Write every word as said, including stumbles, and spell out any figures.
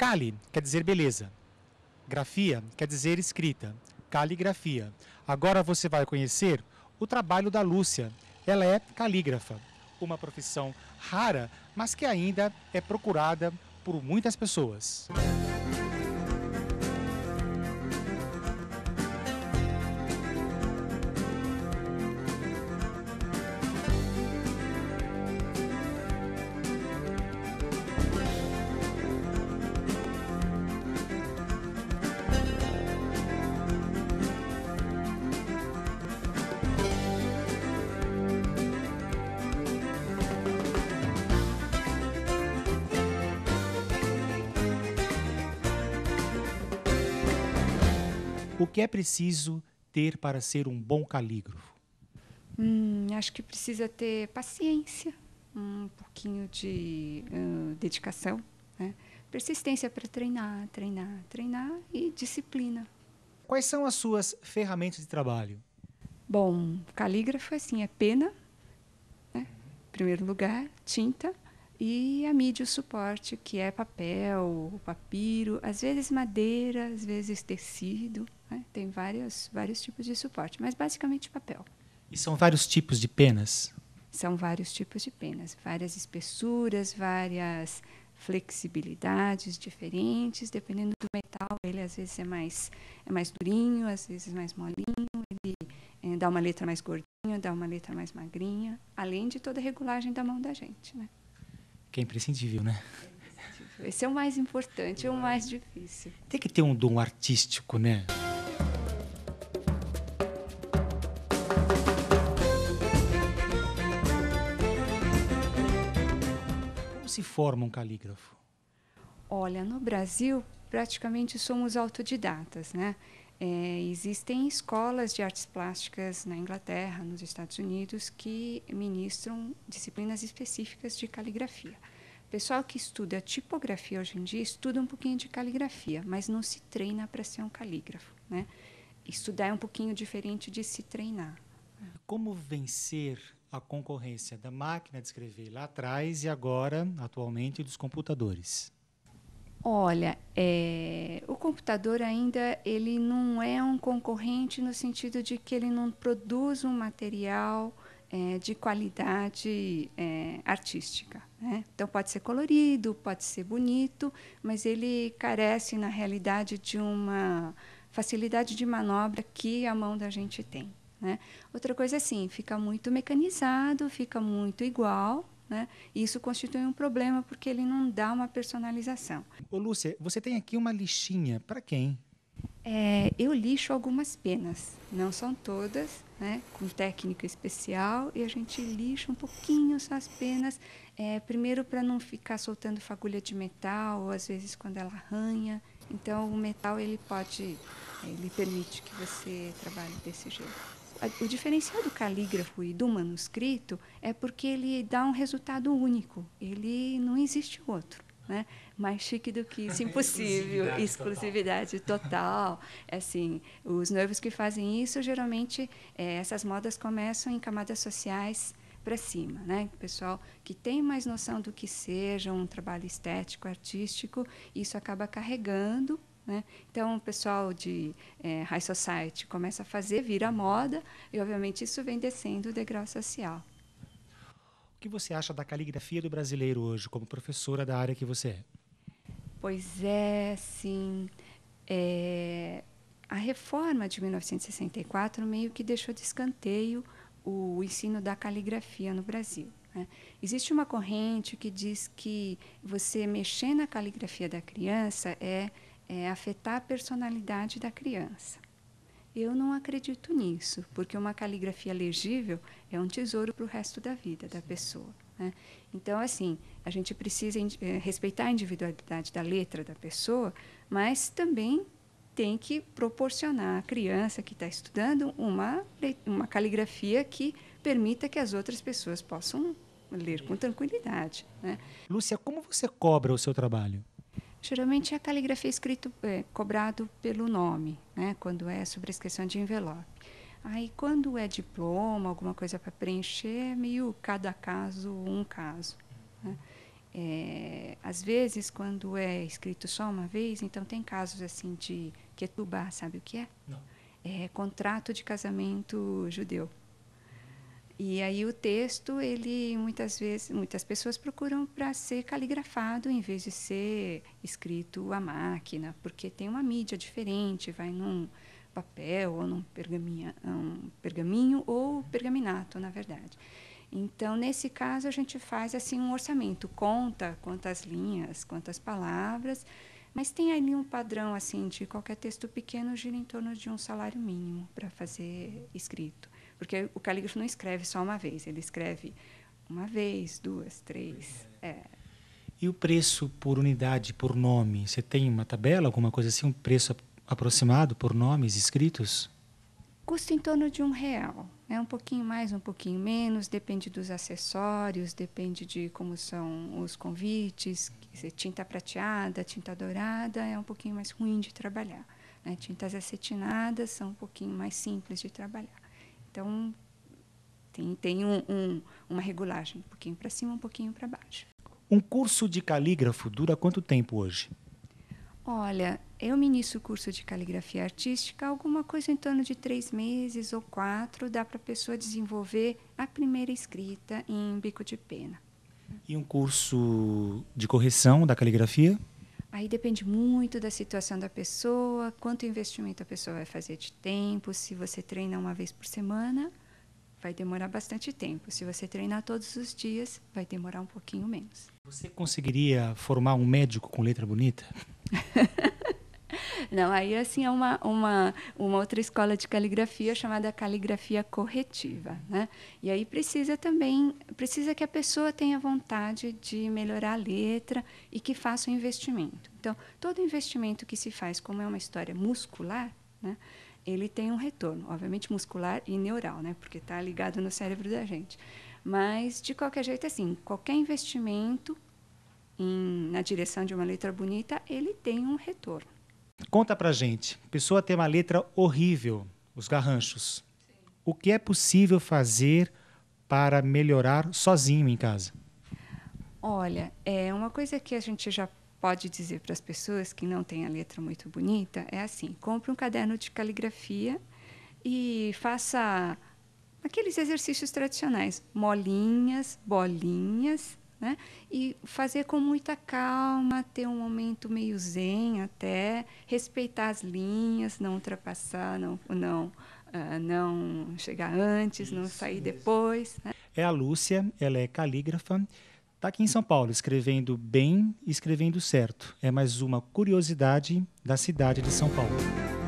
Cali quer dizer beleza. Grafia quer dizer escrita. Caligrafia. Agora você vai conhecer o trabalho da Lúcia. Ela é calígrafa, uma profissão rara, mas que ainda é procurada por muitas pessoas. O que é preciso ter para ser um bom calígrafo? Hum, acho que precisa ter paciência, um pouquinho de uh, dedicação, né? Persistência para treinar, treinar, treinar e disciplina. Quais são as suas ferramentas de trabalho? Bom, calígrafo assim, é pena, né? Em primeiro lugar, tinta e a mídia, o suporte, que é papel, papiro, às vezes madeira, às vezes tecido, né? Tem vários, vários tipos de suporte, mas basicamente papel. E são vários tipos de penas? São vários tipos de penas, várias espessuras, várias flexibilidades diferentes, dependendo do metal. Ele às vezes é mais, é mais durinho, às vezes mais molinho, ele é, dá uma letra mais gordinha, dá uma letra mais magrinha, além de toda a regulagem da mão da gente, né? Que é imprescindível, né? Esse é o mais importante, é o mais difícil. Tem que ter um dom artístico, né? Como se forma um calígrafo? Olha, no Brasil, praticamente somos autodidatas, né? É, existem escolas de artes plásticas na Inglaterra, nos Estados Unidos, que ministram disciplinas específicas de caligrafia. O pessoal que estuda tipografia hoje em dia estuda um pouquinho de caligrafia, mas não se treina para ser um calígrafo, né? Estudar é um pouquinho diferente de se treinar. Como vencer a concorrência da máquina de escrever lá atrás e agora, atualmente, dos computadores? Olha, é, o computador ainda ele não é um concorrente no sentido de que ele não produz um material é, de qualidade é, artística, né? Então pode ser colorido, pode ser bonito, mas ele carece na realidade de uma facilidade de manobra que a mão da gente tem, né? Outra coisa é assim, fica muito mecanizado, fica muito igual, né? E isso constitui um problema porque ele não dá uma personalização. Ô, Lúcia, você tem aqui uma lixinha. Para quem? É, eu lixo algumas penas, não são todas, né? Com técnica especial, e a gente lixa um pouquinho só as penas, é, primeiro para não ficar soltando fagulha de metal, ou às vezes quando ela arranha. Então o metal ele pode, ele permite que você trabalhe desse jeito. O diferencial do calígrafo e do manuscrito é porque ele dá um resultado único. Ele não existe outro, né? Mais chique do que isso, impossível. Exclusividade, exclusividade total. total. Assim, os noivos que fazem isso, geralmente, é, essas modas começam em camadas sociais para cima, né? O pessoal que tem mais noção do que seja um trabalho estético, artístico, isso acaba carregando, né? Então, o pessoal de é, high society começa a fazer, vira moda, e, obviamente, isso vem descendo o degrau social. O que você acha da caligrafia do brasileiro hoje, como professora da área que você é? Pois é, sim. É, a reforma de mil novecentos e sessenta e quatro meio que deixou de escanteio o ensino da caligrafia no Brasil, né? Existe uma corrente que diz que você mexer na caligrafia da criança é É afetar a personalidade da criança. Eu não acredito nisso, porque uma caligrafia legível é um tesouro para o resto da vida da pessoa, né? Então, assim, a gente precisa é, respeitar a individualidade da letra da pessoa, mas também tem que proporcionar à criança que está estudando uma, uma caligrafia que permita que as outras pessoas possam ler com tranquilidade, né? Lúcia, como você cobra o seu trabalho? Geralmente, a caligrafia é escrito, é, cobrado pelo nome, né? Quando é sobrescrição de envelope. Aí, quando é diploma, alguma coisa para preencher, é meio cada caso um caso, né? É, às vezes, quando é escrito só uma vez, então tem casos assim de ketubá, sabe o que é? Não. É contrato de casamento judeu. E aí o texto, ele muitas vezes, muitas pessoas procuram para ser caligrafado em vez de ser escrito à máquina, porque tem uma mídia diferente, vai num papel ou num pergaminho, um pergaminho ou pergaminato, na verdade. Então, nesse caso, a gente faz assim um orçamento, conta quantas linhas, quantas palavras, mas tem ali um padrão assim de qualquer texto pequeno gira em torno de um salário mínimo para fazer escrito. Porque o calígrafo não escreve só uma vez, ele escreve uma vez, duas, três. É. E o preço por unidade, por nome? Você tem uma tabela, alguma coisa assim, um preço aproximado por nomes escritos? Custa em torno de um real. É um pouquinho mais, um pouquinho menos, depende dos acessórios, depende de como são os convites. Tinta prateada, tinta dourada é um pouquinho mais ruim de trabalhar, né? Tintas acetinadas são um pouquinho mais simples de trabalhar. Então, tem, tem um, um, uma regulagem, um pouquinho para cima, um pouquinho para baixo. Um curso de calígrafo dura quanto tempo hoje? Olha, eu ministro o curso de caligrafia artística, alguma coisa em torno de três meses ou quatro, dá para a pessoa desenvolver a primeira escrita em bico de pena. E um curso de correção da caligrafia? Aí depende muito da situação da pessoa, quanto investimento a pessoa vai fazer de tempo. Se você treina uma vez por semana, vai demorar bastante tempo. Se você treinar todos os dias, vai demorar um pouquinho menos. Você conseguiria formar um médico com letra bonita? Não, aí assim é uma, uma, uma outra escola de caligrafia chamada caligrafia corretiva, né? E aí precisa também, precisa que a pessoa tenha vontade de melhorar a letra e que faça um investimento. Então, todo investimento que se faz, como é uma história muscular, né, ele tem um retorno, obviamente muscular e neural, né, porque está ligado no cérebro da gente. Mas, de qualquer jeito, assim, qualquer investimento em, na direção de uma letra bonita, ele tem um retorno. Conta pra gente, a pessoa tem uma letra horrível, os garranchos. Sim. O que é possível fazer para melhorar sozinho em casa? Olha, é uma coisa que a gente já pode dizer para as pessoas que não têm a letra muito bonita, é assim, compre um caderno de caligrafia e faça aqueles exercícios tradicionais, molinhas, bolinhas, né? E fazer com muita calma, ter um momento meio zen até, respeitar as linhas, não ultrapassar, não, não, uh, não chegar antes, isso, não sair isso. depois. Né? É a Lúcia, ela é calígrafa, está aqui em São Paulo, escrevendo bem e escrevendo certo. É mais uma curiosidade da cidade de São Paulo.